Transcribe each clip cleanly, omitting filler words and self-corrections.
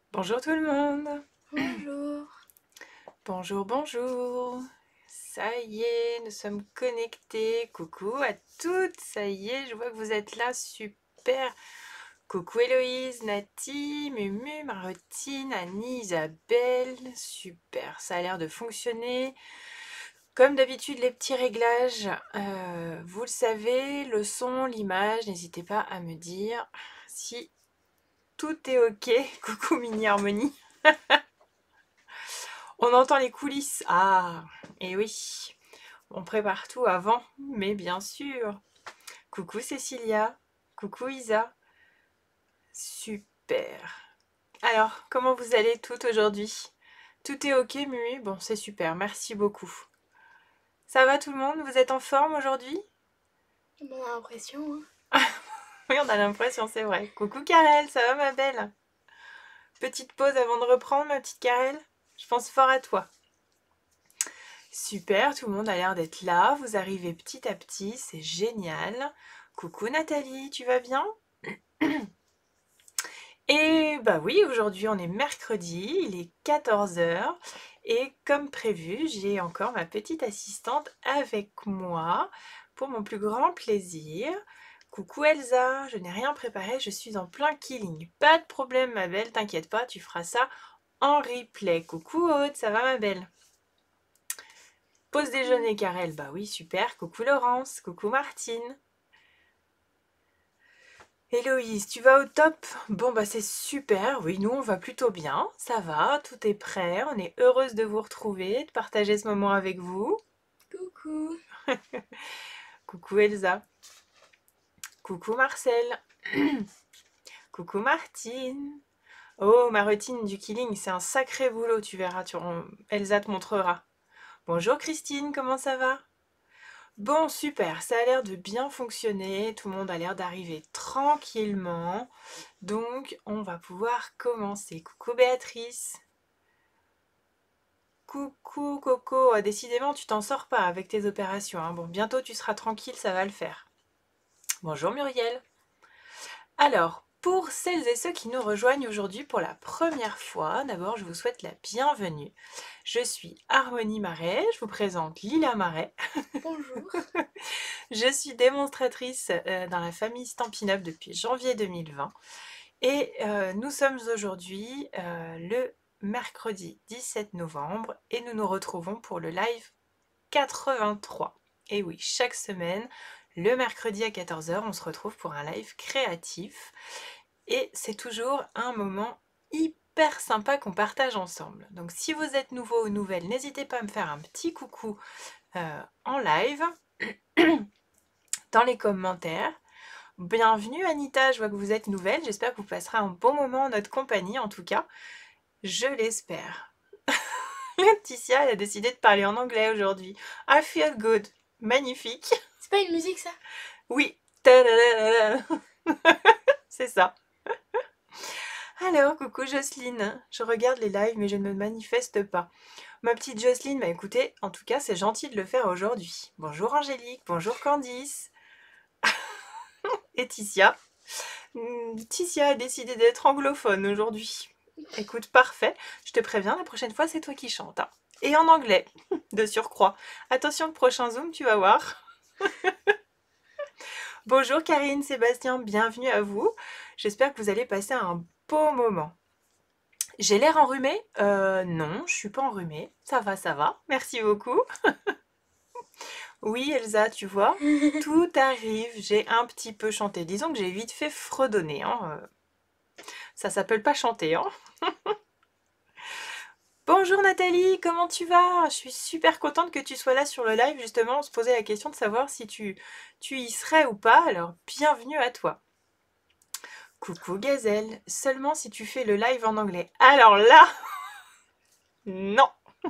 Bonjour tout le monde. Bonjour. Bonjour, bonjour. Ça y est, nous sommes connectés. Coucou à toutes. Ça y est, je vois que vous êtes là. Super. Coucou Héloïse, Nati, Mumu, Marotine, Annie, Isabelle. Super, ça a l'air de fonctionner. Comme d'habitude, les petits réglages, vous le savez, le son, l'image, n'hésitez pas à me dire si tout est ok. Coucou Mini Harmonie. On entend les coulisses. Ah, et oui, on prépare tout avant, mais bien sûr. Coucou Cécilia. Coucou Isa. Super. Alors, comment vous allez toutes aujourd'hui? Tout est ok, Mumi? Bon, c'est super, merci beaucoup. Ça va tout le monde? Vous êtes en forme aujourd'hui? On a l'impression, hein. Oui, on a l'impression, c'est vrai. Coucou Karel, ça va ma belle? Petite pause avant de reprendre, ma petite Karel? Je pense fort à toi. Super, tout le monde a l'air d'être là. Vous arrivez petit à petit, c'est génial. Coucou Nathalie, tu vas bien? Et bah oui, aujourd'hui on est mercredi, il est 14 heures et comme prévu, j'ai encore ma petite assistante avec moi pour mon plus grand plaisir. Coucou Elsa, je n'ai rien préparé, je suis en plein killing. Pas de problème ma belle, t'inquiète pas, tu feras ça en replay. Coucou Aude, ça va ma belle? Pause déjeuner Karel, bah oui super. Coucou Laurence, coucou Martine. Héloïse, tu vas au top? Bon bah c'est super, oui nous on va plutôt bien, ça va, tout est prêt, on est heureuse de vous retrouver, de partager ce moment avec vous. Coucou. Coucou Elsa, coucou Marcel, coucou Martine. Oh ma routine du killing, c'est un sacré boulot, tu verras, Elsa te montrera. Bonjour Christine, comment ça va? Bon, super, ça a l'air de bien fonctionner, tout le monde a l'air d'arriver tranquillement, donc on va pouvoir commencer. Coucou Béatrice. Coucou Coco, décidément tu t'en sors pas avec tes opérations, hein. Bon, bientôt tu seras tranquille, ça va le faire. Bonjour Muriel. Alors, pour celles et ceux qui nous rejoignent aujourd'hui pour la première fois, d'abord je vous souhaite la bienvenue. Je suis Harmonie Marais, je vous présente Lila Marais. Bonjour. Je suis démonstratrice dans la famille Stampin' Up depuis janvier 2020 et nous sommes aujourd'hui le mercredi 17 novembre et nous nous retrouvons pour le live 83. Et oui, chaque semaine, le mercredi à 14 heures, on se retrouve pour un live créatif et c'est toujours un moment hyper sympa qu'on partage ensemble. Donc si vous êtes nouveau ou nouvelle, n'hésitez pas à me faire un petit coucou en live dans les commentaires. Bienvenue Anita, je vois que vous êtes nouvelle, j'espère que vous passerez un bon moment en notre compagnie en tout cas, je l'espère. Laetitia, elle a décidé de parler en anglais aujourd'hui. I feel good. Magnifique. C'est pas une musique ça? Oui. C'est ça. Alors, coucou Jocelyne. Je regarde les lives mais je ne me manifeste pas. Ma petite Jocelyne, bah écoutez, en tout cas c'est gentil de le faire aujourd'hui. Bonjour Angélique, bonjour Candice. Et Ticia. Ticia a décidé d'être anglophone aujourd'hui. Écoute, parfait. Je te préviens, la prochaine fois, c'est toi qui chantes, hein. Et en anglais, de surcroît. Attention, le prochain Zoom, tu vas voir. Bonjour Karine, Sébastien, bienvenue à vous. J'espère que vous allez passer un beau moment. J'ai l'air enrhumée? Non, je suis pas enrhumée. Ça va, ça va. Merci beaucoup. Oui, Elsa, tu vois, tout arrive. J'ai un petit peu chanté. Disons que j'ai vite fait fredonner, hein. Ça s'appelle pas chanter, hein. Bonjour Nathalie, comment tu vas? Je suis super contente que tu sois là sur le live. Justement, on se posait la question de savoir si tu y serais ou pas. Alors, bienvenue à toi. Coucou Gazelle, seulement si tu fais le live en anglais. Alors là, non.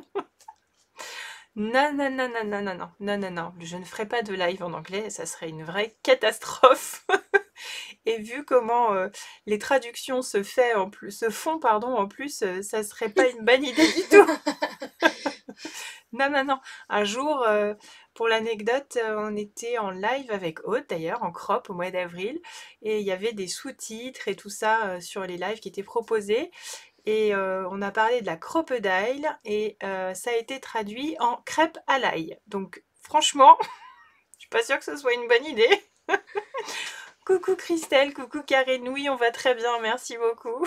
Non, non, non, non, non, non, non, non, non, non. Je ne ferai pas de live en anglais. Ça serait une vraie catastrophe. Et vu comment les traductions se font, pardon, en plus, ça serait pas une bonne idée du tout. Non, non, non. Un jour, pour l'anecdote, on était en live avec Aude, d'ailleurs, en crop au mois d'avril, et il y avait des sous-titres et tout ça sur les lives qui étaient proposés. Et on a parlé de la crocodile et ça a été traduit en crêpe à l'ail. Donc franchement, je suis pas sûre que ce soit une bonne idée. Coucou Christelle, coucou Karine, oui on va très bien, merci beaucoup.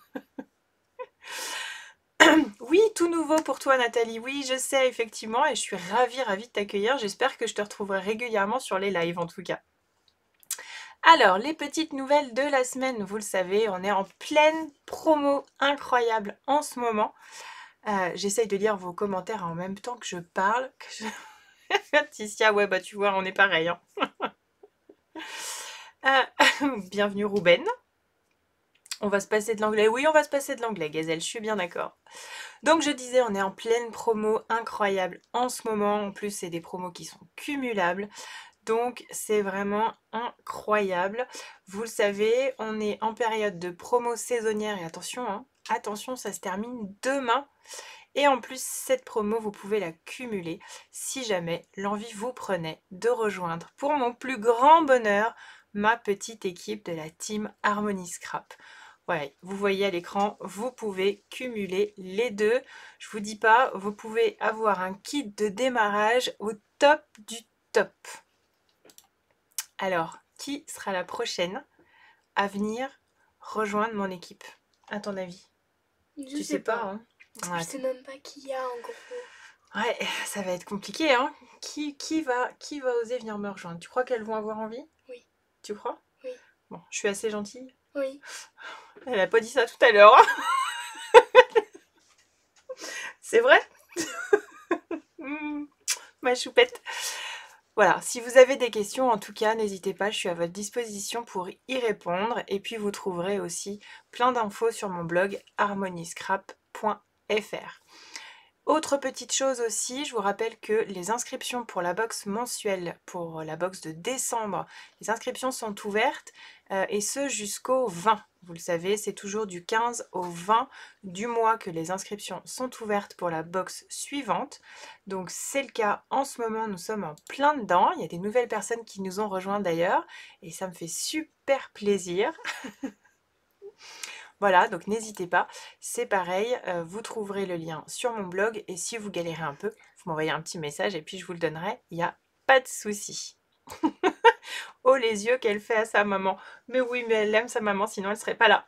Oui, tout nouveau pour toi Nathalie, oui je sais effectivement et je suis ravie de t'accueillir, j'espère que je te retrouverai régulièrement sur les lives en tout cas. Alors, les petites nouvelles de la semaine, vous le savez, on est en pleine promo incroyable en ce moment. J'essaye de lire vos commentaires en même temps que je parle. Ticia, ouais bah tu vois, on est pareil. Hein. Bienvenue Rouben. On va se passer de l'anglais. Oui, on va se passer de l'anglais, Gazelle, je suis bien d'accord. Donc je disais, on est en pleine promo incroyable en ce moment. En plus, c'est des promos qui sont cumulables. Donc c'est vraiment incroyable. Vous le savez, on est en période de promo saisonnière et attention, hein, attention, ça se termine demain. Et en plus, cette promo, vous pouvez la cumuler si jamais l'envie vous prenait de rejoindre, pour mon plus grand bonheur, ma petite équipe de la team Harmony Scrap. Voilà, vous voyez à l'écran, vous pouvez cumuler les deux. Je vous dis pas, vous pouvez avoir un kit de démarrage au top du top. Alors, qui sera la prochaine à venir rejoindre mon équipe, à ton avis? Je sais pas. Hein? Ouais. Je sais même pas qui y a en gros. Ouais, ça va être compliqué, hein. Qui va oser venir me rejoindre? Tu crois qu'elles vont avoir envie? Oui. Tu crois? Oui. Bon, je suis assez gentille. Oui. Elle a pas dit ça tout à l'heure. C'est vrai? Ma choupette. Voilà, si vous avez des questions, en tout cas, n'hésitez pas, je suis à votre disposition pour y répondre. Et puis, vous trouverez aussi plein d'infos sur mon blog harmonyscrap.fr. Autre petite chose aussi, je vous rappelle que les inscriptions pour la box mensuelle, pour la box de décembre, les inscriptions sont ouvertes et ce jusqu'au 20. Vous le savez, c'est toujours du 15 au 20 du mois que les inscriptions sont ouvertes pour la box suivante. Donc c'est le cas en ce moment, nous sommes en plein dedans. Il y a des nouvelles personnes qui nous ont rejoints d'ailleurs et ça me fait super plaisir. Voilà, donc n'hésitez pas, c'est pareil, vous trouverez le lien sur mon blog et si vous galérez un peu, vous m'envoyez un petit message et puis je vous le donnerai, il n'y a pas de souci. Oh les yeux qu'elle fait à sa maman. Mais oui, mais elle aime sa maman, sinon elle serait pas là.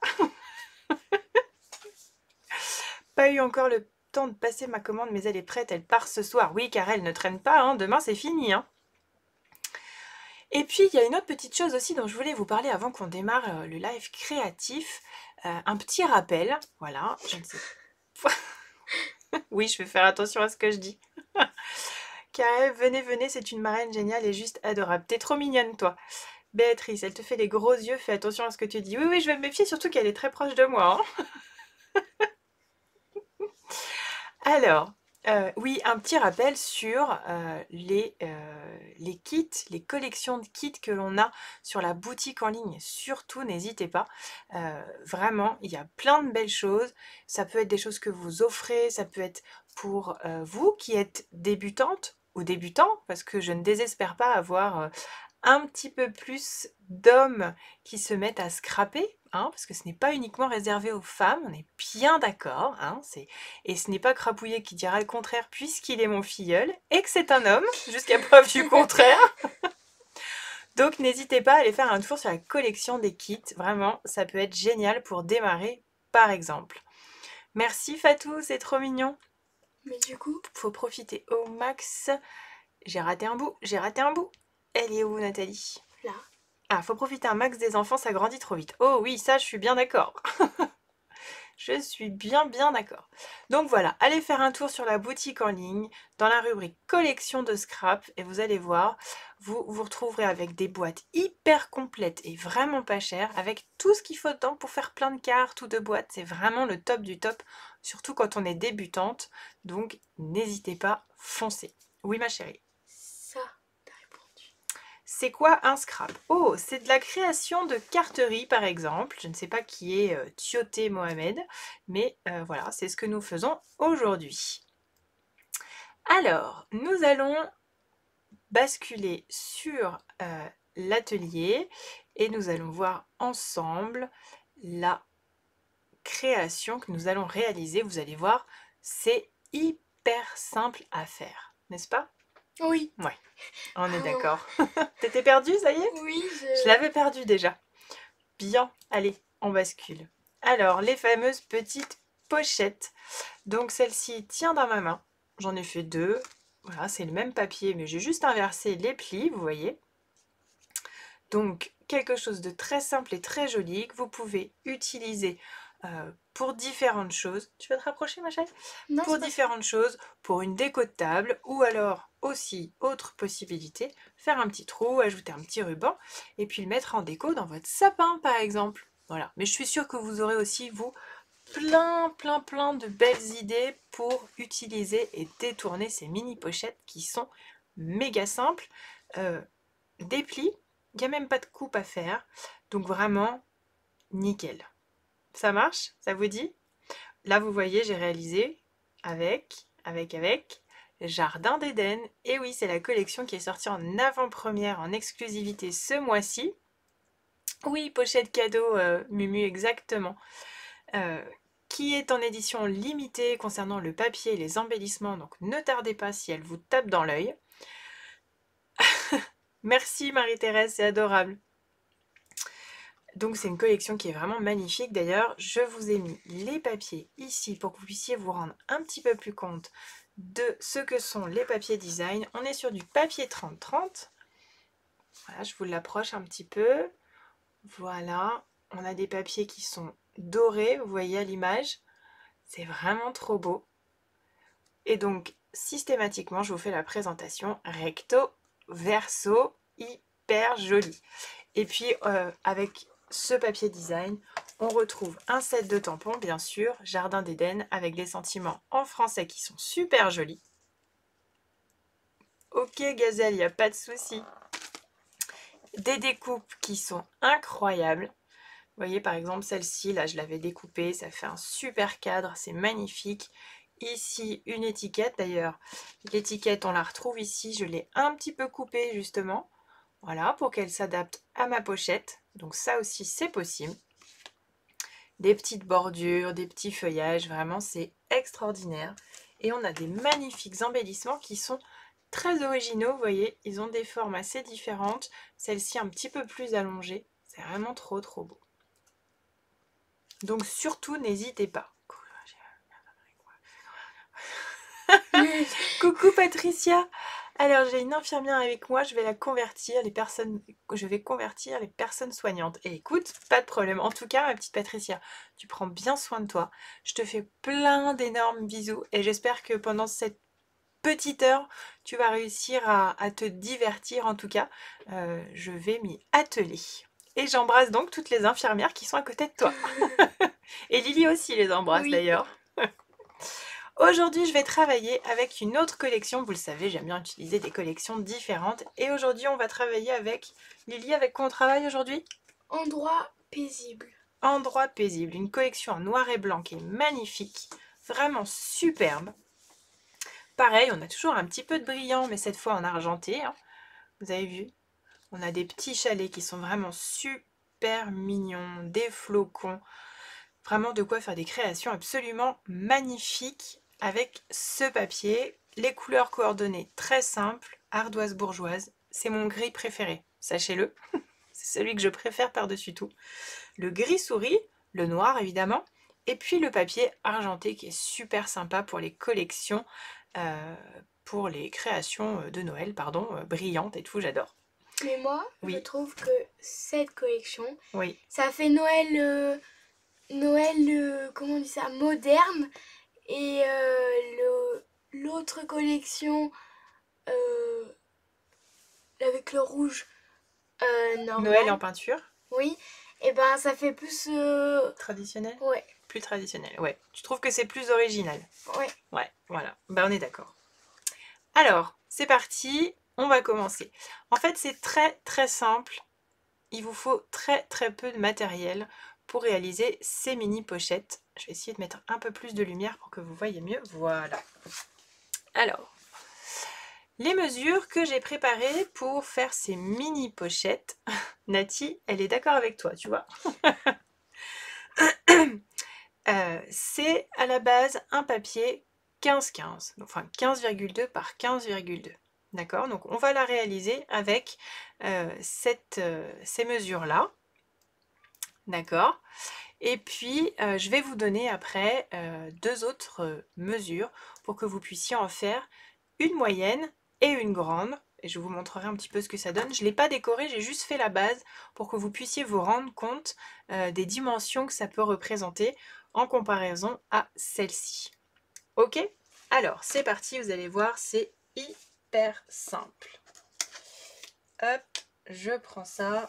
Pas eu encore le temps de passer ma commande, mais elle est prête, elle part ce soir. Oui, car elle ne traîne pas, hein, demain c'est fini. Hein. Et puis, il y a une autre petite chose aussi dont je voulais vous parler avant qu'on démarre le live créatif. Un petit rappel, voilà, je ne sais pas. Oui, je vais faire attention à ce que je dis. Karel, venez, c'est une marraine géniale et juste adorable. T'es trop mignonne, toi. Béatrice, elle te fait les gros yeux, fais attention à ce que tu dis. Oui, je vais me méfier, surtout qu'elle est très proche de moi. Hein. Alors, oui, un petit rappel sur les kits, les collections de kits que l'on a sur la boutique en ligne. Surtout, n'hésitez pas. Vraiment, il y a plein de belles choses. Ça peut être des choses que vous offrez, ça peut être pour vous qui êtes débutante ou débutant, parce que je ne désespère pas avoir un petit peu plus d'hommes qui se mettent à scraper, hein, parce que ce n'est pas uniquement réservé aux femmes, on est bien d'accord, hein, et ce n'est pas Crapouillet qui dira le contraire puisqu'il est mon filleul, et que c'est un homme, jusqu'à preuve du contraire. Donc n'hésitez pas à aller faire un tour sur la collection des kits, vraiment, ça peut être génial pour démarrer, par exemple. Merci Fatou, c'est trop mignon. Mais du coup, faut profiter au max. J'ai raté un bout. Elle est où, Nathalie? là. Ah, faut profiter un max des enfants, ça grandit trop vite. Oh oui, ça, je suis bien d'accord. Je suis bien d'accord. Donc voilà, allez faire un tour sur la boutique en ligne, dans la rubrique collection de scrap, et vous allez voir, vous vous retrouverez avec des boîtes hyper complètes et vraiment pas chères, avec tout ce qu'il faut dedans pour faire plein de cartes ou de boîtes. C'est vraiment le top du top, surtout quand on est débutante. Donc n'hésitez pas, foncez. Oui ma chérie. Ça, t'as répondu. C'est quoi un scrap? Oh, c'est de la création de carterie par exemple. Je ne sais pas qui est Tioté Mohamed, mais voilà, c'est ce que nous faisons aujourd'hui. Alors, nous allons basculer sur l'atelier et nous allons voir ensemble la création que nous allons réaliser. Vous allez voir, c'est hyper simple à faire, n'est-ce pas? Oui. Ouais, on est Oh. d'accord. T'étais perdue, ça y est? Oui, Je l'avais perdue déjà. Bien, allez, on bascule. Alors, les fameuses petites pochettes. Donc, celle-ci tient dans ma main. J'en ai fait 2. Voilà, c'est le même papier, mais j'ai juste inversé les plis, vous voyez. Donc, quelque chose de très simple et très joli que vous pouvez utiliser pour différentes choses. Tu veux te rapprocher, ma chérie? Non, Pour c'est pas ça. différentes choses, pour une déco de table, ou alors aussi, autre possibilité, faire un petit trou, ajouter un petit ruban, et puis le mettre en déco dans votre sapin, par exemple. Voilà. Mais je suis sûre que vous aurez aussi, vous, plein de belles idées pour utiliser et détourner ces mini pochettes qui sont méga simples. Des plis, il n'y a même pas de coupe à faire, donc vraiment nickel. Ça marche? Ça vous dit? Là, vous voyez, j'ai réalisé avec Jardin d'Éden. Et oui, c'est la collection qui est sortie en avant-première, en exclusivité ce mois-ci. Oui, pochette cadeau, Mumu, exactement. Qui est en édition limitée concernant le papier et les embellissements, donc ne tardez pas si elle vous tape dans l'œil. Merci Marie-Thérèse, c'est adorable. Donc c'est une collection qui est vraiment magnifique. D'ailleurs, je vous ai mis les papiers ici pour que vous puissiez vous rendre un petit peu plus compte de ce que sont les papiers design. On est sur du papier 30-30. Voilà, je vous l'approche un petit peu. Voilà, on a des papiers qui sont dorés, vous voyez à l'image. C'est vraiment trop beau. Et donc, systématiquement, je vous fais la présentation recto, verso, hyper joli. Et puis, avec ce papier design, on retrouve un set de tampons, bien sûr, Jardin d'Éden, avec des sentiments en français qui sont super jolis. Ok, Gazelle, il n'y a pas de souci. Des découpes qui sont incroyables. Vous voyez, par exemple, celle-ci, là, je l'avais découpée, ça fait un super cadre, c'est magnifique. Ici, une étiquette, d'ailleurs, l'étiquette, on la retrouve ici, je l'ai un petit peu coupée, justement. Voilà, pour qu'elle s'adapte à ma pochette. Donc ça aussi, c'est possible. Des petites bordures, des petits feuillages, vraiment, c'est extraordinaire. Et on a des magnifiques embellissements qui sont très originaux, vous voyez. Ils ont des formes assez différentes. Celle-ci un petit peu plus allongée. C'est vraiment trop beau. Donc surtout, n'hésitez pas. Coucou Patricia. Alors j'ai une infirmière avec moi, je vais convertir les personnes soignantes. Et écoute, pas de problème. En tout cas, ma petite Patricia, tu prends bien soin de toi. Je te fais plein d'énormes bisous et j'espère que pendant cette petite heure, tu vas réussir à te divertir. En tout cas, je vais m'y atteler. Et j'embrasse donc toutes les infirmières qui sont à côté de toi. Et Lily aussi les embrasse d'ailleurs. Aujourd'hui, je vais travailler avec une autre collection. Vous le savez, j'aime bien utiliser des collections différentes. Et aujourd'hui, on va travailler avec... Lily, avec quoi on travaille aujourd'hui? Endroit paisible. Endroit paisible. Une collection en noir et blanc qui est magnifique. Vraiment superbe. Pareil, on a toujours un petit peu de brillant, mais cette fois en argenté. Hein. Vous avez vu? On a des petits chalets qui sont vraiment super mignons. Des flocons. Vraiment de quoi faire des créations absolument magnifiques avec ce papier. Les couleurs coordonnées très simples, ardoise bourgeoise. C'est mon gris préféré, sachez-le. C'est celui que je préfère par-dessus tout. Le gris souris, le noir évidemment, et puis le papier argenté qui est super sympa pour les collections, pour les créations de Noël, pardon, brillantes et tout, j'adore. Mais moi, Oui. je trouve que cette collection, Oui. ça fait Noël, comment on dit ça, moderne. Et l'autre collection avec le rouge normal. Noël en peinture. Oui, et ben ça fait plus... Traditionnel. Ouais. Plus traditionnel, ouais. Tu trouves que c'est plus original? Ouais. Ouais, voilà. Ben, on est d'accord. Alors, c'est parti. On va commencer. En fait, c'est très simple. Il vous faut très peu de matériel pour réaliser ces mini pochettes. Je vais essayer de mettre un peu plus de lumière pour que vous voyez mieux. Voilà. Alors, les mesures que j'ai préparées pour faire ces mini pochettes. Nati, elle est d'accord avec toi, tu vois. c'est à la base un papier 15-15, enfin 15,2 par 15,2. D'accord? Donc on va la réaliser avec ces mesures-là. D'accord? Et puis je vais vous donner après 2 autres mesures pour que vous puissiez en faire une moyenne et une grande. Et je vous montrerai un petit peu ce que ça donne. Je ne l'ai pas décoré, j'ai juste fait la base pour que vous puissiez vous rendre compte des dimensions que ça peut représenter en comparaison à celle-ci. Ok? Alors, c'est parti, vous allez voir, c'est hyper simple. Hop, je prends ça.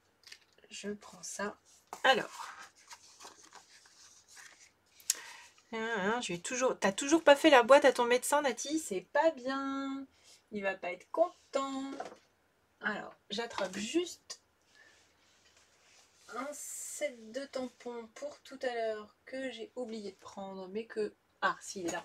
Alors, t'as toujours pas fait la boîte à ton médecin, Nati? C'est pas bien. Il va pas être content. Alors, j'attrape juste un set de tampons pour tout à l'heure que j'ai oublié de prendre, mais que... Ah, si, il est là.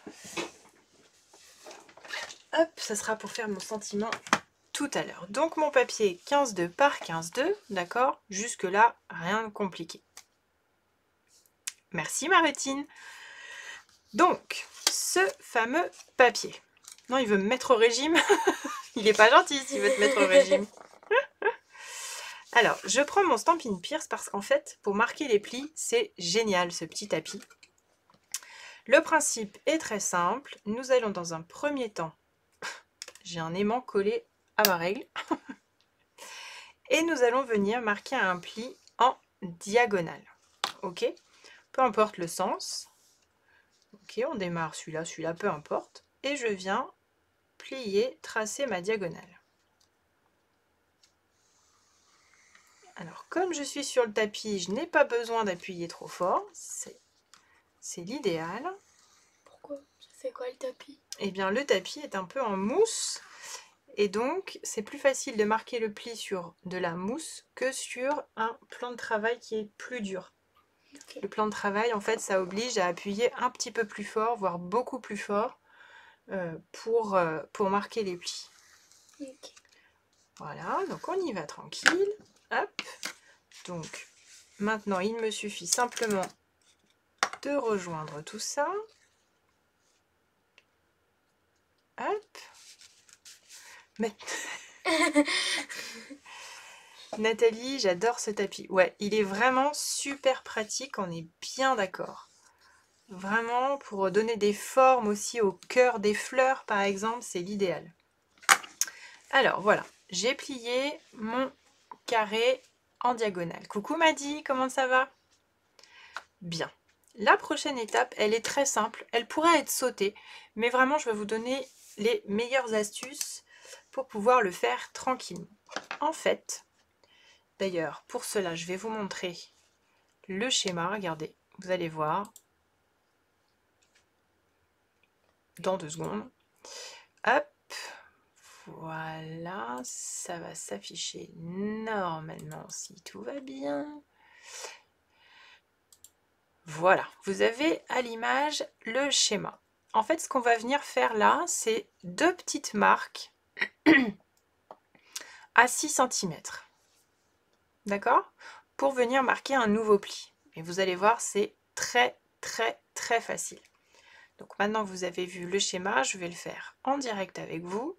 Hop, ça sera pour faire mon sentiment tout à l'heure. Donc, mon papier 15,2 par 15,2, d'accord? Jusque-là, rien de compliqué. Merci, Martine. Donc, ce fameux papier. Non, il veut me mettre au régime. Il est pas gentil s'il veut te mettre au régime. Alors, je prends mon Stampin' Pierce parce qu'en fait, pour marquer les plis, c'est génial ce petit tapis. Le principe est très simple. Nous allons dans un premier temps, j'ai un aimant collé à ma règle, et nous allons venir marquer un pli en diagonale. Ok? Peu importe le sens. Ok, on démarre celui-là, peu importe. Et je viens plier, tracer ma diagonale. Alors, comme je suis sur le tapis, je n'ai pas besoin d'appuyer trop fort. C'est l'idéal. Pourquoi? C'est quoi le tapis? Eh bien, le tapis est un peu en mousse. Et donc, c'est plus facile de marquer le pli sur de la mousse que sur un plan de travail qui est plus dur. Okay. Le plan de travail, en fait, ça oblige à appuyer un petit peu plus fort, voire beaucoup plus fort, pour marquer les plis. Okay. Voilà, donc on y va tranquille. Hop. Donc, maintenant, il me suffit simplement de rejoindre tout ça. Hop. Mais... Nathalie, j'adore ce tapis. Ouais, il est vraiment super pratique, on est bien d'accord. Vraiment, pour donner des formes aussi au cœur des fleurs, par exemple, c'est l'idéal. Alors, voilà, j'ai plié mon carré en diagonale. Coucou Maddy, comment ça va? Bien. La prochaine étape, elle est très simple. Elle pourrait être sautée, mais vraiment, je vais vous donner les meilleures astuces pour pouvoir le faire tranquillement. En fait, d'ailleurs, pour cela, je vais vous montrer le schéma. Regardez, vous allez voir dans 2 secondes. Hop, voilà, ça va s'afficher normalement si tout va bien. Voilà, vous avez à l'image le schéma. En fait, ce qu'on va venir faire là, c'est 2 petites marques à 6 cm. D'accord? Pour venir marquer un nouveau pli. Et vous allez voir, c'est très facile. Donc maintenant que vous avez vu le schéma, je vais le faire en direct avec vous.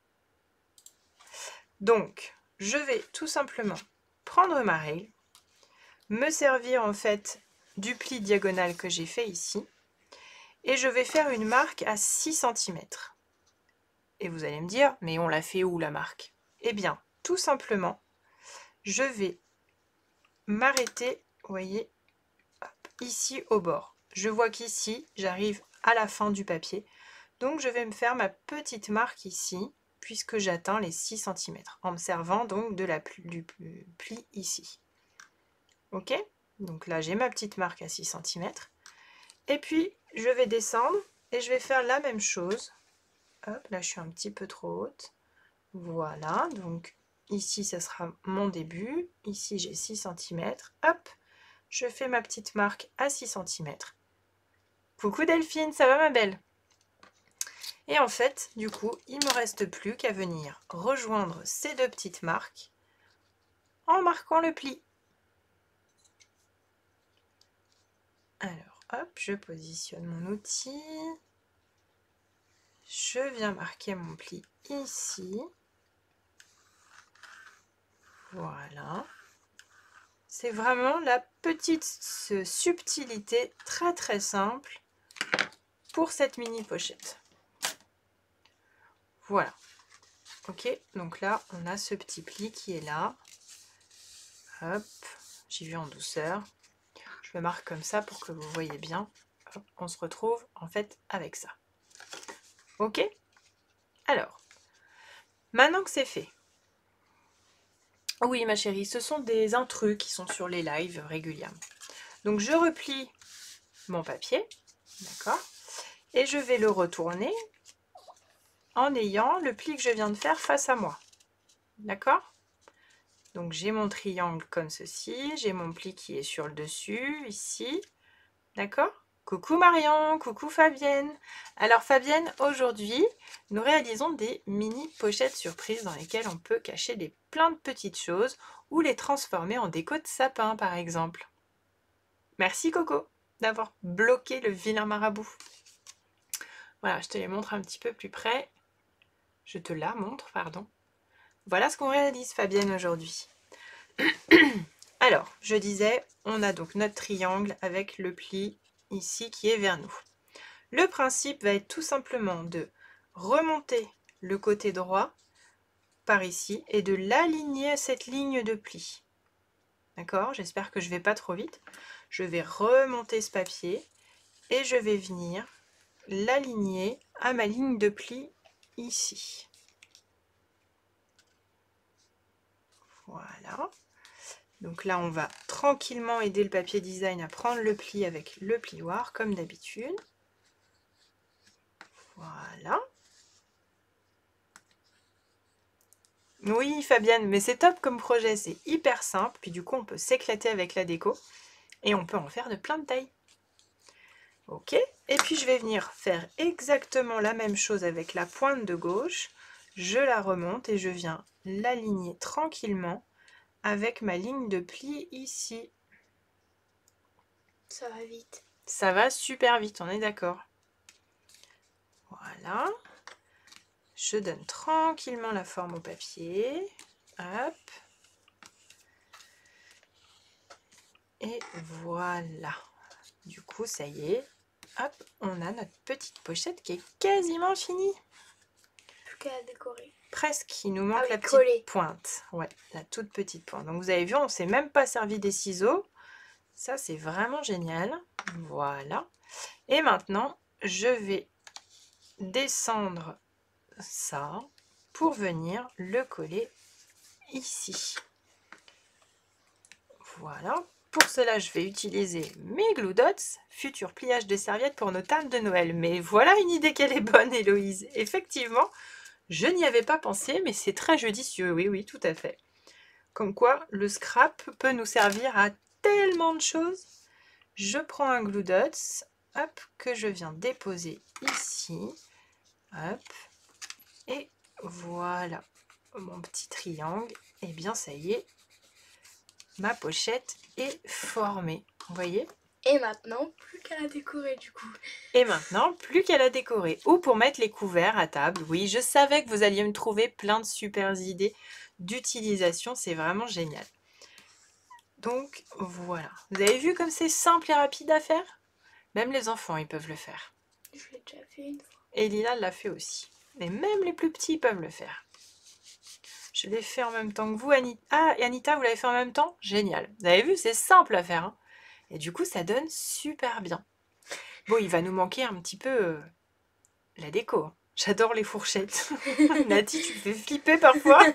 Donc, je vais tout simplement prendre ma règle, me servir en fait du pli diagonal que j'ai fait ici, et je vais faire une marque à 6 cm. Et vous allez me dire, mais on l'a fait où la marque? Eh bien, tout simplement, je vais m'arrêter, vous voyez, hop, ici au bord. Je vois qu'ici, j'arrive à la fin du papier. Donc, je vais me faire ma petite marque ici, puisque j'atteins les 6 cm, en me servant donc de du pli ici. Ok? Donc là, j'ai ma petite marque à 6 cm. Et puis, je vais descendre et je vais faire la même chose. Hop, là, je suis un petit peu trop haute. Voilà, donc ici, ça sera mon début. Ici, j'ai 6 cm. Hop, je fais ma petite marque à 6 cm. Coucou Delphine, ça va ma belle? Et en fait, du coup, il ne me reste plus qu'à venir rejoindre ces 2 petites marques en marquant le pli. Alors, hop, je positionne mon outil. Je viens marquer mon pli ici. Voilà. C'est vraiment la petite subtilité très très simple pour cette mini pochette. Voilà. Ok, donc là, on a ce petit pli qui est là. Hop, j'y vais en douceur. Je le marque comme ça pour que vous voyez bien. Hop, on se retrouve en fait avec ça. Ok? Alors, maintenant que c'est fait. Oui, ma chérie, ce sont des intrus qui sont sur les lives régulièrement. Donc, je replie mon papier, d'accord? Et je vais le retourner en ayant le pli que je viens de faire face à moi. D'accord? Donc j'ai mon triangle comme ceci, j'ai mon pli qui est sur le dessus, ici. D'accord? Coucou Marion, coucou Fabienne. Alors Fabienne, aujourd'hui, nous réalisons des mini pochettes surprises dans lesquelles on peut cacher plein de petites choses ou les transformer en déco de sapin par exemple. Merci Coco d'avoir bloqué le vilain marabout. Voilà, je te les montre un petit peu plus près. Je te la montre, pardon. Voilà ce qu'on réalise, Fabienne, aujourd'hui. Alors, je disais, on a donc notre triangle avec le pli ici qui est vers nous. Le principe va être tout simplement de remonter le côté droit par ici et de l'aligner à cette ligne de pli. D'accord? J'espère que je ne vais pas trop vite. Je vais remonter ce papier et je vais venir l'aligner à ma ligne de pli ici. Voilà. Donc là, on va tranquillement aider le papier design à prendre le pli avec le plioir, comme d'habitude. Voilà. Oui, Fabienne, mais c'est top comme projet, c'est hyper simple. Puis du coup, on peut s'éclater avec la déco et on peut en faire de plein de tailles. Ok, et puis je vais venir faire exactement la même chose avec la pointe de gauche. Je la remonte et je viens l'aligner tranquillement avec ma ligne de pli ici. Ça va vite. Ça va super vite, on est d'accord. Voilà. Je donne tranquillement la forme au papier. Hop. Et voilà. Du coup, ça y est. Hop, on a notre petite pochette qui est quasiment finie. Plus qu'à décorer. Presque, il nous manque oui, la petite coller. pointe. Ouais, la toute petite pointe. Donc vous avez vu, on ne s'est même pas servi des ciseaux. Ça, c'est vraiment génial. Voilà. Et maintenant, je vais descendre ça pour venir le coller ici. Voilà. Pour cela, je vais utiliser mes Glue Dots, futur pliage de serviettes pour nos tables de Noël. Mais voilà une idée qu'elle est bonne, Héloïse. Effectivement, je n'y avais pas pensé, mais c'est très judicieux. Oui, oui, tout à fait. Comme quoi, le scrap peut nous servir à tellement de choses. Je prends un Glue Dots, hop, que je viens déposer ici. Hop. Et voilà mon petit triangle. Et bien, ça y est, ma pochette est formée. Vous voyez? Et maintenant, plus qu'à la décorer du coup. Et maintenant, plus qu'à la décorer. Ou pour mettre les couverts à table. Oui, je savais que vous alliez me trouver plein de super idées d'utilisation. C'est vraiment génial. Donc, voilà. Vous avez vu comme c'est simple et rapide à faire? Même les enfants, ils peuvent le faire. Je l'ai déjà fait une fois. Et Lila l'a fait aussi. Et même les plus petits peuvent le faire. Je l'ai fait en même temps que vous, Anita. Ah, et Anita, vous l'avez fait en même temps? Génial. Vous avez vu, c'est simple à faire. Hein, et du coup, ça donne super bien. Bon, il va nous manquer un petit peu la déco. J'adore les fourchettes. Nati, tu me fais flipper parfois.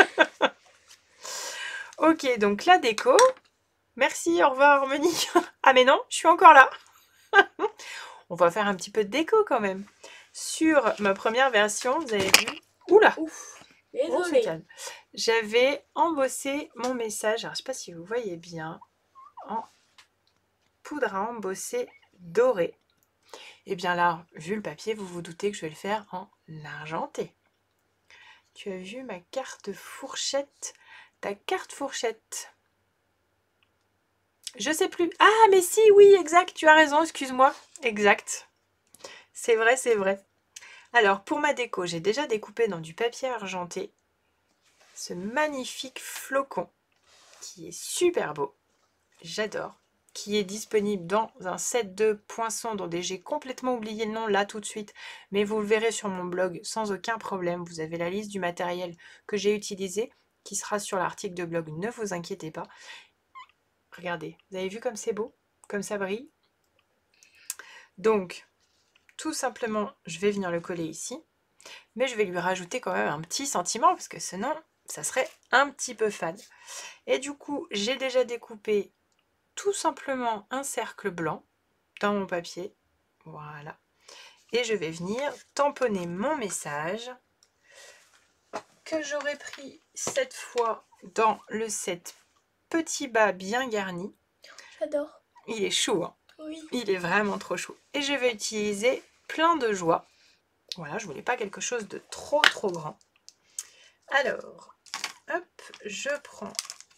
Ok, donc la déco. Merci, au revoir Harmonie. Ah mais non, je suis encore là. On va faire un petit peu de déco quand même. Sur ma première version, vous avez vu... Oula! Ouf, On se désolée. calme. J'avais embossé mon message, alors je ne sais pas si vous voyez bien, en poudre à embosser dorée. Et bien là, vu le papier, vous vous doutez que je vais le faire en argenté. Tu as vu ma carte fourchette? Ta carte fourchette. Je sais plus. Ah, mais si, oui, exact, tu as raison, excuse-moi. Exact. C'est vrai, c'est vrai. Alors, pour ma déco, j'ai déjà découpé dans du papier argenté ce magnifique flocon qui est super beau. J'adore. Qui est disponible dans un set de poinçons dont j'ai complètement oublié le nom là tout de suite, mais vous le verrez sur mon blog sans aucun problème. Vous avez la liste du matériel que j'ai utilisé qui sera sur l'article de blog, ne vous inquiétez pas. Regardez, vous avez vu comme c'est beau, comme ça brille. Donc, tout simplement, je vais venir le coller ici, mais je vais lui rajouter quand même un petit sentiment parce que sinon, ça serait un petit peu fade. Et du coup, j'ai déjà découpé tout simplement un cercle blanc dans mon papier. Voilà. Et je vais venir tamponner mon message que j'aurais pris cette fois dans le set petit bas bien garni. J'adore. Il est chaud, hein. Oui. Il est vraiment trop chaud. Et je vais utiliser plein de joie. Voilà, je voulais pas quelque chose de trop grand. Alors, hop, je prends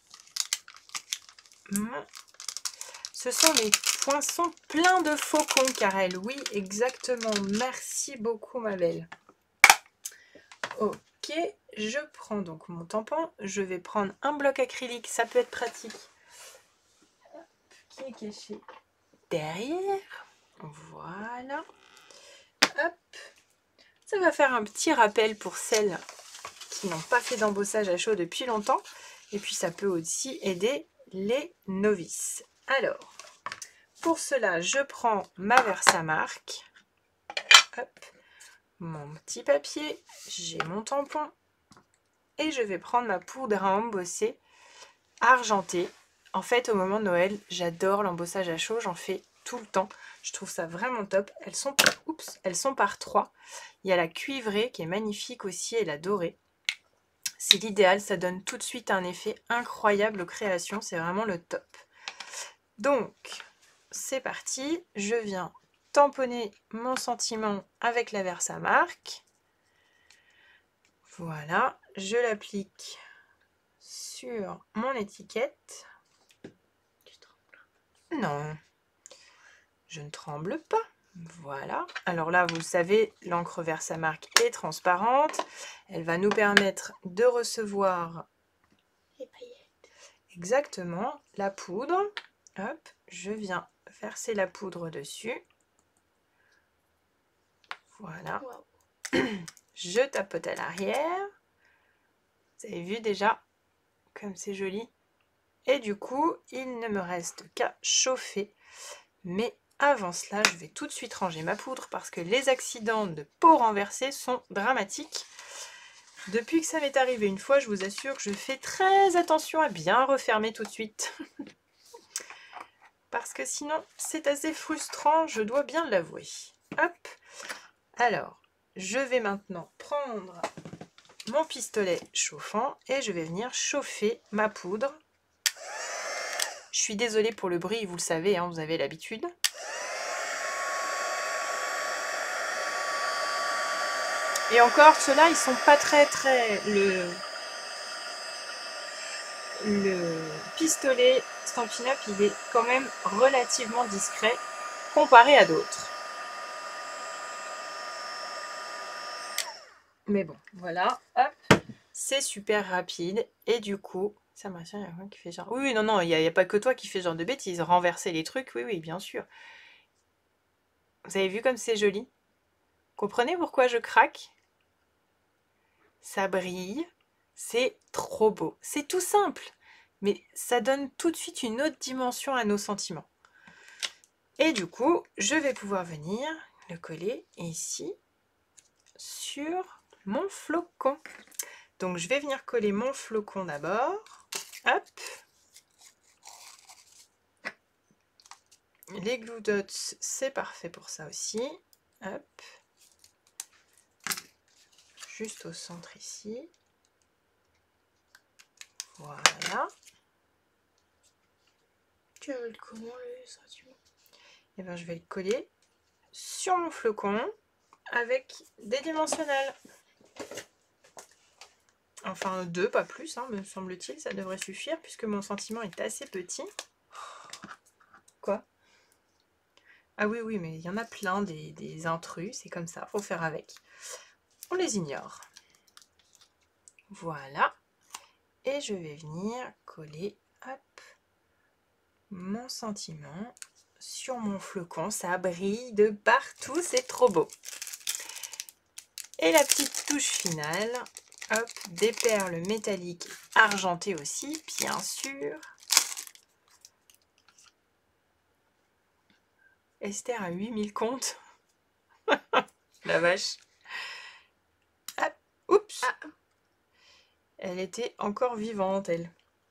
mon... Ce sont les poinçons pleins de faucons, Karel. Oui, exactement. Merci beaucoup, ma belle. Ok, je prends donc mon tampon. Je vais prendre un bloc acrylique, ça peut être pratique. Hop, qui est caché derrière. Voilà. Hop. Ça va faire un petit rappel pour celles qui n'ont pas fait d'embossage à chaud depuis longtemps. Et puis ça peut aussi aider les novices. Alors, pour cela, je prends ma Versamark. Hop, mon petit papier, j'ai mon tampon. Et je vais prendre ma poudre à embosser argentée. En fait, au moment de Noël, j'adore l'embossage à chaud, j'en fais tout le temps. Je trouve ça vraiment top. Elles sont par 3. Il y a la cuivrée qui est magnifique aussi et la dorée. C'est l'idéal, ça donne tout de suite un effet incroyable aux créations, c'est vraiment le top. Donc, c'est parti, je viens tamponner mon sentiment avec la Versamark. Voilà, je l'applique sur mon étiquette. Non, je ne tremble pas. Voilà. Alors là, vous le savez, l'encre Versamark est transparente. Elle va nous permettre de recevoir Les paillettes. exactement la poudre. Hop, je viens verser la poudre dessus. Voilà. Wow. Je tapote à l'arrière. Vous avez vu déjà comme c'est joli. Et du coup, il ne me reste qu'à chauffer. Mais avant cela, je vais tout de suite ranger ma poudre parce que les accidents de pot renversés sont dramatiques. Depuis que ça m'est arrivé une fois, je vous assure que je fais très attention à bien refermer tout de suite. Parce que sinon, c'est assez frustrant, je dois bien l'avouer. Hop. Alors, je vais maintenant prendre mon pistolet chauffant et je vais venir chauffer ma poudre. Je suis désolée pour le bruit, vous le savez, hein, vous avez l'habitude. Et encore, ceux-là, ils sont pas très... Le pistolet Stampin' Up, il est quand même relativement discret comparé à d'autres. Mais bon, voilà, hop, c'est super rapide. Et du coup, ça m'a il y a quelqu'un qui fait genre... Oui, non, non, il n'y a pas que toi qui fais genre de bêtises. Renverser les trucs, oui, oui, bien sûr. Vous avez vu comme c'est joli? Comprenez pourquoi je craque? Ça brille, c'est trop beau. C'est tout simple, mais ça donne tout de suite une autre dimension à nos sentiments. Et du coup, je vais pouvoir venir le coller ici sur mon flocon. Donc, je vais venir coller mon flocon d'abord. Hop. Les glue dots, c'est parfait pour ça aussi. Hop. Juste au centre ici. Voilà. Tu veux le comment le sentiment? Et bien, je vais le coller sur mon flocon avec des dimensionnels. Enfin 2, pas plus, hein, me semble-t-il, ça devrait suffire puisque mon sentiment est assez petit. Ah oui, oui, mais il y en a plein des intrus, c'est comme ça, faut faire avec. On les ignore. Voilà. Et je vais venir coller, hop, mon sentiment sur mon flocon. Ça brille de partout, c'est trop beau. Et la petite touche finale, hop, des perles métalliques argentées aussi, bien sûr. Esther a 8000 comptes. La vache. Hop, oups. Ah. Elle était encore vivante, elle.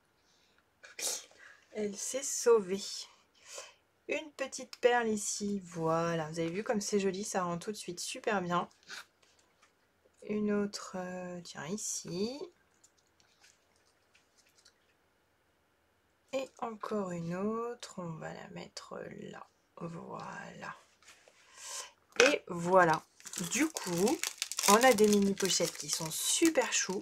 Elle s'est sauvée. Une petite perle ici, voilà. Vous avez vu comme c'est joli, ça rend tout de suite super bien. Une autre, tiens, ici. Et encore une autre, on va la mettre là. Voilà. Et voilà. Du coup, on a des mini pochettes qui sont super chou.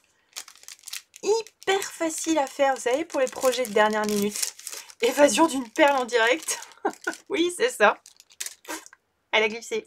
Hyper facile à faire, vous savez, pour les projets de dernière minute. Évasion d'une perle en direct. Oui, c'est ça. Elle a glissé.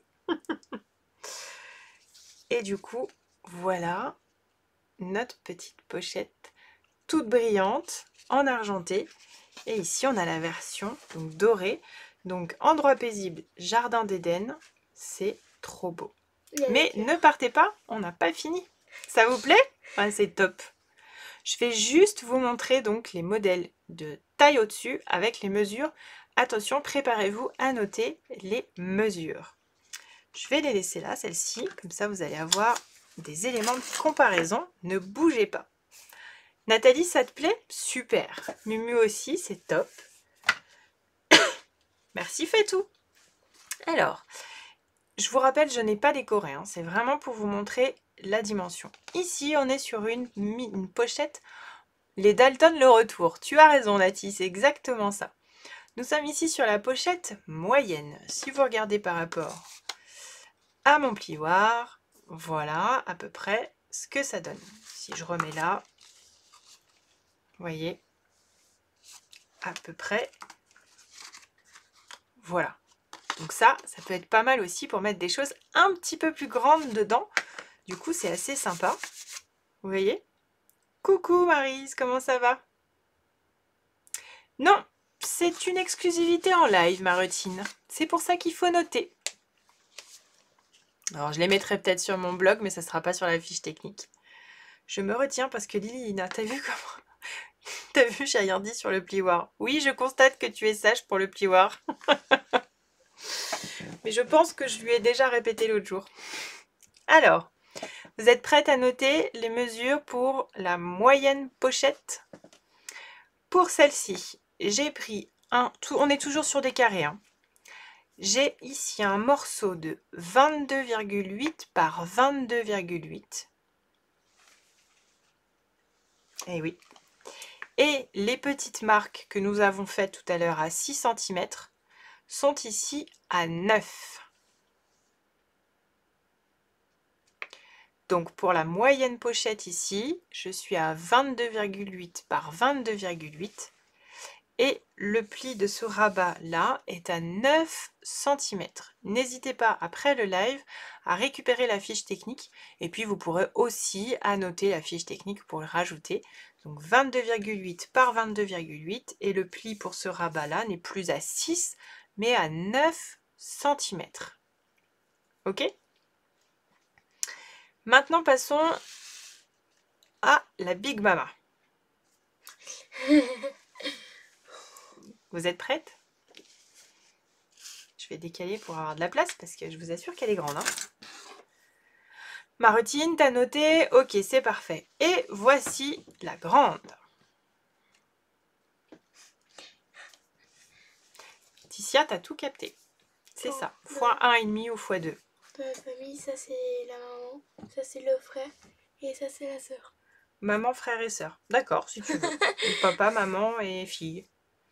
Et du coup, voilà notre petite pochette toute brillante en argenté. Et ici, on a la version donc dorée. Donc, endroit paisible, jardin d'Éden. C'est trop beau. Mais ne partez pas, on n'a pas fini. Ça vous plaît? Ouais, c'est top. Je vais juste vous montrer donc les modèles de taille au-dessus avec les mesures. Attention, préparez-vous à noter les mesures. Je vais les laisser là, celles-ci. Comme ça, vous allez avoir des éléments de comparaison. Ne bougez pas. Nathalie, ça te plaît? Super. Mumu aussi, c'est top. Merci Fatou. Alors, je vous rappelle, je n'ai pas décoré. Hein. C'est vraiment pour vous montrer la dimension. Ici, on est sur une pochette. Les Dalton le retour. Tu as raison, Nati, c'est exactement ça. Nous sommes ici sur la pochette moyenne. Si vous regardez par rapport à mon plioir, voilà à peu près ce que ça donne. Si je remets là, vous voyez, à peu près, voilà. Donc ça peut être pas mal aussi pour mettre des choses un petit peu plus grandes dedans. Du coup, c'est assez sympa. Vous voyez? Coucou Maryse, comment ça va? Non, c'est une exclusivité en live, ma routine. C'est pour ça qu'il faut noter. Alors, je les mettrai peut-être sur mon blog, mais ça ne sera pas sur la fiche technique. Je me retiens parce que Lilina, t'as vu comment... T'as vu, j'ai rien dit sur le plioir. Oui, je constate que tu es sage pour le plioir. Mais je pense que je lui ai déjà répété l'autre jour. Alors, vous êtes prête à noter les mesures pour la moyenne pochette? Pour celle-ci, j'ai pris on est toujours sur des carrés. Hein. J'ai ici un morceau de 22,8 par 22,8. Eh oui. Et les petites marques que nous avons faites tout à l'heure à 6 cm sont ici à 9. Donc pour la moyenne pochette ici, je suis à 22,8 par 22,8. Et le pli de ce rabat là est à 9 cm. N'hésitez pas après le live à récupérer la fiche technique et puis vous pourrez aussi annoter la fiche technique pour le rajouter. Donc 22,8 par 22,8 et le pli pour ce rabat là n'est plus à 6 mais à 9 cm. Ok? Maintenant passons à la Big Mama. Vous êtes prête? Je vais décaler pour avoir de la place parce que je vous assure qu'elle est grande. Hein. Ma routine, t'as noté? Ok, c'est parfait. Et voici la grande. Ticia, t'as tout capté. C'est ça. Fois 1,5 ou fois 2. Dans la famille, ça c'est la maman, ça c'est le frère et ça c'est la sœur. Maman, frère et sœur. D'accord, si tu veux. Ou papa, maman et fille.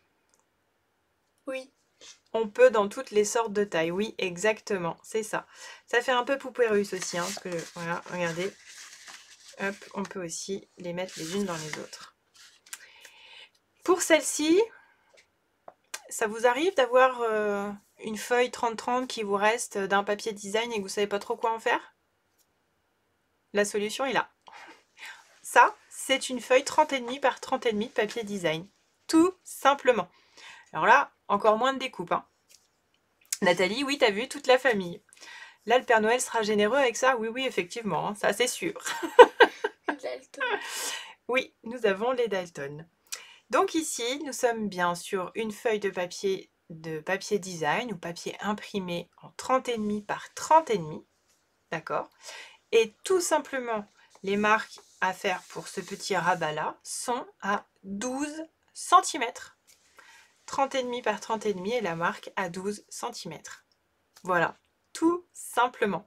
Oui. On peut dans toutes les sortes de tailles. Oui, exactement. C'est ça. Ça fait un peu poupée russe aussi. Hein, parce que, voilà, regardez. Hop, on peut aussi les mettre les unes dans les autres. Pour celle-ci, ça vous arrive d'avoir une feuille 30-30 qui vous reste d'un papier design et que vous savez pas trop quoi en faire? La solution est là. Ça, c'est une feuille 30,5 par 30,5 de papier design. Tout simplement. Alors là, encore moins de découpe. Hein. Nathalie, oui, t'as vu, toute la famille. Là, le Père Noël sera généreux avec ça? Oui, oui, effectivement, hein, ça c'est sûr. Dalton. Oui, nous avons les Dalton. Donc ici, nous sommes bien sur une feuille de papier design ou papier imprimé en 30,5 par 30,5. D'accord? Et tout simplement, les marques à faire pour ce petit rabat-là sont à 12 cm. 30,5 par 30,5 et la marque à 12 cm. Voilà, tout simplement.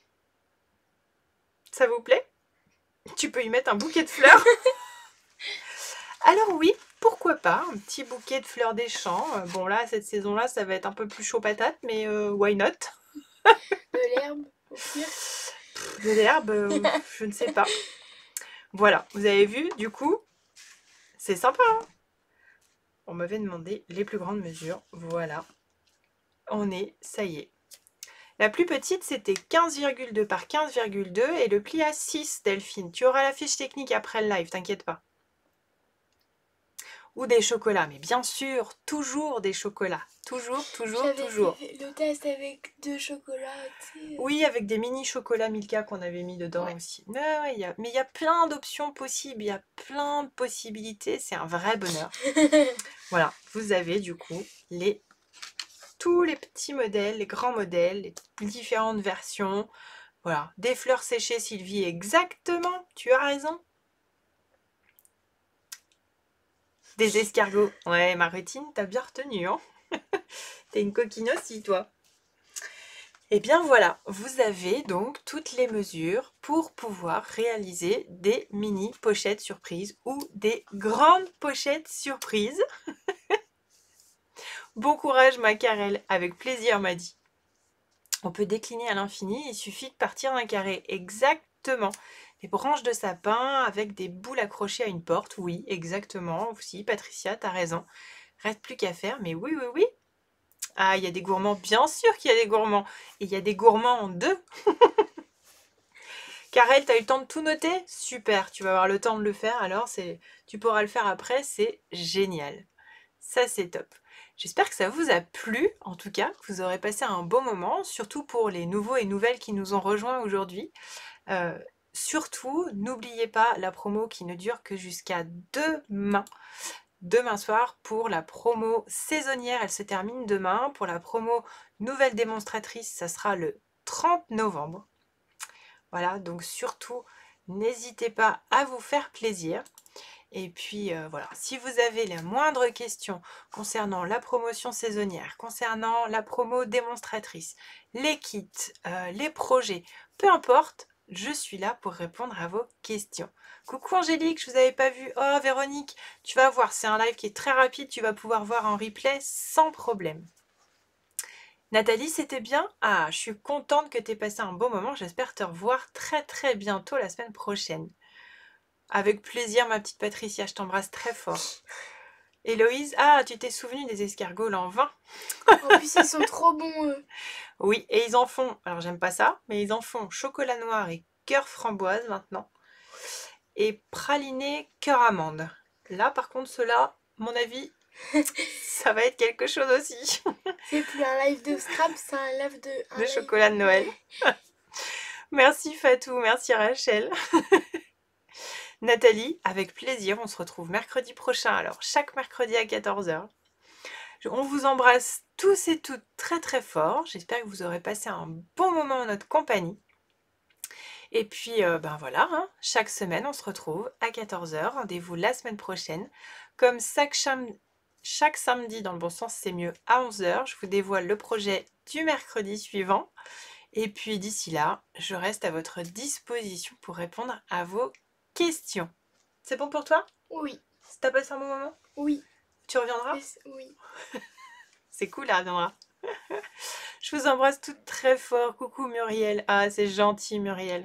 Ça vous plaît? Tu peux y mettre un bouquet de fleurs. Alors oui, pourquoi pas, un petit bouquet de fleurs des champs. Bon là, cette saison-là, ça va être un peu plus chaud patate, mais why not? De l'herbe, au pire. De l'herbe, je ne sais pas. Voilà, vous avez vu, du coup, c'est sympa. Hein, on m'avait demandé les plus grandes mesures. Voilà, ça y est. La plus petite, c'était 15,2 par 15,2 et le pli à 6, Delphine. Tu auras la fiche technique après le live, t'inquiète pas. Ou des chocolats, mais bien sûr, toujours des chocolats. Toujours. J'avais fait le test avec 2 chocolats, tu sais. Oui, avec des mini chocolats Milka qu'on avait mis dedans aussi. Mais il y a plein d'options possibles, il y a plein de possibilités, c'est un vrai bonheur. Voilà, vous avez du coup tous les petits modèles, les grands modèles, les différentes versions. Voilà, des fleurs séchées, Sylvie, exactement, tu as raison. Des escargots. Ouais, Marutine, t'as bien retenu, hein. T'es une coquine aussi, toi. Et bien voilà, vous avez donc toutes les mesures pour pouvoir réaliser des mini pochettes surprises ou des grandes pochettes surprises. Bon courage ma Carrel, avec plaisir m'a dit. On peut décliner à l'infini, il suffit de partir d'un carré. Exactement. Des branches de sapin avec des boules accrochées à une porte. Oui, exactement. Aussi, Patricia, t'as raison. Reste plus qu'à faire, mais oui, oui, oui. Ah, il y a des gourmands, bien sûr qu'il y a des gourmands. Et il y a des gourmands en deux. Karel, t'as eu le temps de tout noter? Super, tu vas avoir le temps de le faire, alors tu pourras le faire après, c'est génial. Ça, c'est top. J'espère que ça vous a plu, en tout cas, que vous aurez passé un bon moment, surtout pour les nouveaux et nouvelles qui nous ont rejoints aujourd'hui. Surtout, n'oubliez pas la promo qui ne dure que jusqu'à demain soir pour la promo saisonnière, elle se termine demain. Pour la promo nouvelle démonstratrice, ça sera le 30 novembre. Voilà, donc surtout, n'hésitez pas à vous faire plaisir. Et puis voilà, si vous avez la moindre question concernant la promotion saisonnière, concernant la promo démonstratrice, les kits, les projets, peu importe, je suis là pour répondre à vos questions. Coucou Angélique, je vous avais pas vu. Oh Véronique, tu vas voir, c'est un live qui est très rapide, tu vas pouvoir voir en replay sans problème. Nathalie, c'était bien? Ah, je suis contente que tu aies passé un bon moment. J'espère te revoir très très bientôt la semaine prochaine. Avec plaisir, ma petite Patricia, je t'embrasse très fort. Héloïse, ah, tu t'es souvenue des escargots là en vin? En plus, ils sont trop bons, eux. Oui, et ils en font, alors j'aime pas ça, mais ils en font chocolat noir et cœur framboise maintenant. Et praliné cœur amande. Là, par contre, ceux-là, mon avis, ça va être quelque chose aussi. C'est plus un live de Scrap, c'est un live de... De chocolat de Noël. Merci Fatou, merci Rachel. Nathalie, avec plaisir, on se retrouve mercredi prochain, alors chaque mercredi à 14h. On vous embrasse tous et toutes très très fort. J'espère que vous aurez passé un bon moment en notre compagnie. Et puis, ben voilà, hein, chaque semaine, on se retrouve à 14h. Rendez-vous la semaine prochaine. Comme chaque samedi, dans le bon sens, c'est mieux, à 11h. Je vous dévoile le projet du mercredi suivant. Et puis, d'ici là, je reste à votre disposition pour répondre à vos questions. C'est bon pour toi? Oui. T'as passé un bon moment? Oui. Tu reviendras? Oui. C'est cool, elle reviendra. Je vous embrasse toutes très fort. Coucou Muriel. Ah, c'est gentil Muriel.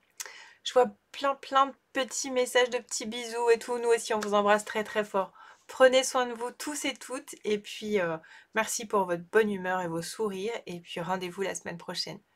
Je vois plein de petits messages de petits bisous et tout. Nous aussi, on vous embrasse très très fort. Prenez soin de vous tous et toutes et puis merci pour votre bonne humeur et vos sourires et puis rendez-vous la semaine prochaine.